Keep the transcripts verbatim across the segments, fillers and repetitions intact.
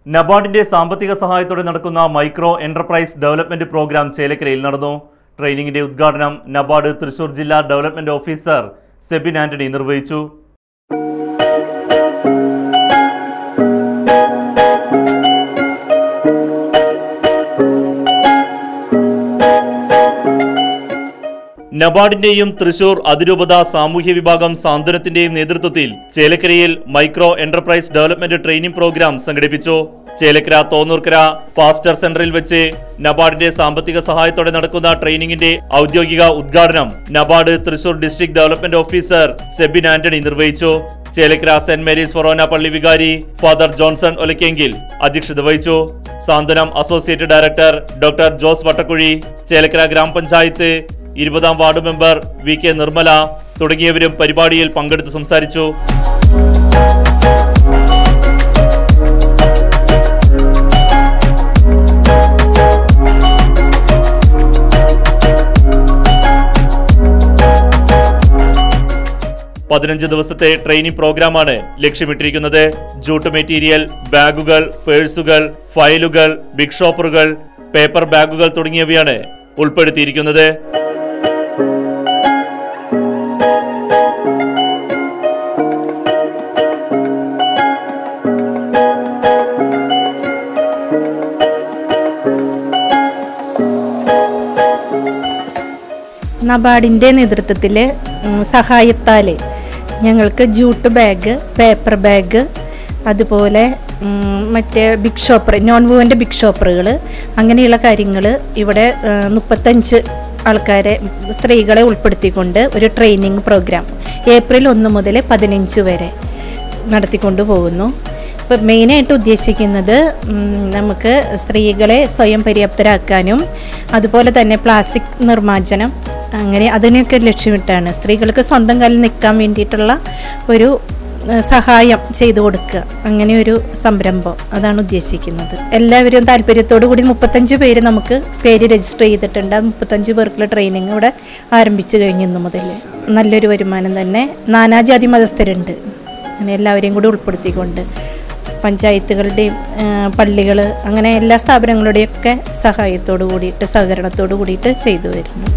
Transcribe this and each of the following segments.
നബാർഡിന്റെ സാമ്പത്തിക സഹായത്തോടെ നടക്കുന്ന മൈക്രോ എന്റർപ്രൈസ് ഡെവലപ്മെന്റ് പ്രോഗ്രാം ചേലക്കരയിൽ നടന്നു. ട്രെയിനിങ്ങിന്റെ ഉദ്ഘാടനം നബാർഡ് തൃശൂർ ജില്ലാ ഡെവലപ്മെന്റ് ഓഫീസർ സെബിൻ ആന്റണി നിർവഹിച്ചു. നബാർഡിന്റെയും തൃശൂർ അതിരൂപത സാമൂഹ്യ വിഭാഗം സാന്ത്വനത്തിന്റെയും നേതൃത്വത്തിൽ ചേലക്കരയിൽ micro enterprise development training programme സംഘടിപ്പിച്ചു. ചേലക്കര തോന്നൂർക്കര പാസ്റ്റർ സെന്ററിൽ വെച്ച് നബാർഡിന്റെ സാമ്പത്തിക സഹായത്തോടെ നടക്കുന്ന ട്രെയിനിങ്ങിന്റെ ഔദ്യോഗിക ഉദ്ഘാടനം NABARD Thrissur district development officer Sebin Antony നിർവഹിച്ചു. ചേലക്കര സെന്റ് മേരീസ് ഫൊറോന പള്ളി വികാരി ഫാദർ ജോൺസൺ ഒലക്കെങ്കിൽ അധ്യക്ഷത വഹിച്ചു. Santhwanam associate director doctor Jose Vattakuzhi, Chelakkara ഗ്രാമപഞ്ചായത്ത് ഇരുപതാം ward member V K Nirmala തുടങ്ങിയവരും പരിപാടിയിൽ പങ്കെടുത്ത് സംസാരിച്ചു. പതിനഞ്ച് ദിവസത്തെ ട്രെയിനിംഗ് പ്രോഗ്രാമാണ് ലക്ഷ്യമിട്ടിരിക്കുന്നത്. ജൂട്ട് മെറ്റീരിയൽ, ബാഗുകൾ, പേഴ്സുകൾ, ഫയലുകൾ, ബിഗ് ഷോപ്പറുകൾ, പേപ്പർ ബാഗുകൾ തുടങ്ങിയവയാണ് ഉൾപ്പെടുത്തിയിരിക്കുന്നത്. നബാർഡിൻ്റെ നേതൃത്വത്തിൽ സഹായത്താൽ ഞങ്ങൾക്ക് ജൂട്ട് ബാഗ്, പേപ്പർ ബാഗ്, അതുപോലെ മറ്റേ ബിഗ് ഷോപ്പർ, നോൺ വുവൻ്റെ ബിഗ് ഷോപ്പറുകൾ, അങ്ങനെയുള്ള കാര്യങ്ങൾ ഇവിടെ മുപ്പത്തഞ്ച് ആൾക്കാരെ സ്ത്രീകളെ ഉൾപ്പെടുത്തിക്കൊണ്ട് ഒരു ട്രെയിനിങ് പ്രോഗ്രാം ഏപ്രിൽ ഒന്ന് മുതൽ പതിനഞ്ച് വരെ നടത്തിക്കൊണ്ടു പോകുന്നു. ഇപ്പോൾ മെയിനായിട്ട് ഉദ്ദേശിക്കുന്നത് നമുക്ക് സ്ത്രീകളെ സ്വയം പര്യാപ്തരാക്കാനും അതുപോലെ തന്നെ പ്ലാസ്റ്റിക് നിർമ്മാർജ്ജനം അങ്ങനെ അതിനൊക്കെ ലക്ഷ്യമിട്ടാണ് സ്ത്രീകൾക്ക് സ്വന്തം കാലിൽ നിൽക്കാൻ വേണ്ടിയിട്ടുള്ള ഒരു സഹായം ചെയ്തു കൊടുക്കുക, അങ്ങനെ ഒരു സംരംഭം അതാണ് ഉദ്ദേശിക്കുന്നത്. എല്ലാവരും താല്പര്യത്തോടു കൂടി മുപ്പത്തഞ്ച് പേര് നമുക്ക് പേര് രജിസ്റ്റർ ചെയ്തിട്ടുണ്ട്. മുപ്പത്തഞ്ച് പേർക്കുള്ള ട്രെയിനിങ് ഇവിടെ ആരംഭിച്ചു കഴിഞ്ഞു. ഇന്ന് മുതൽ നല്ലൊരു വരുമാനം തന്നെ. നാനാജാതി മതസ്ഥരുണ്ട്, അങ്ങനെ എല്ലാവരെയും കൂടി ഉൾപ്പെടുത്തിക്കൊണ്ട് പഞ്ചായത്തുകളുടെയും പള്ളികൾ അങ്ങനെ എല്ലാ സ്ഥാപനങ്ങളുടെയൊക്കെ സഹായത്തോടു കൂടിയിട്ട് സഹകരണത്തോടു കൂടിയിട്ട് ചെയ്തു വരുന്നു.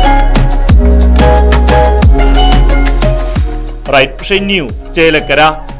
Right news Chelakkara.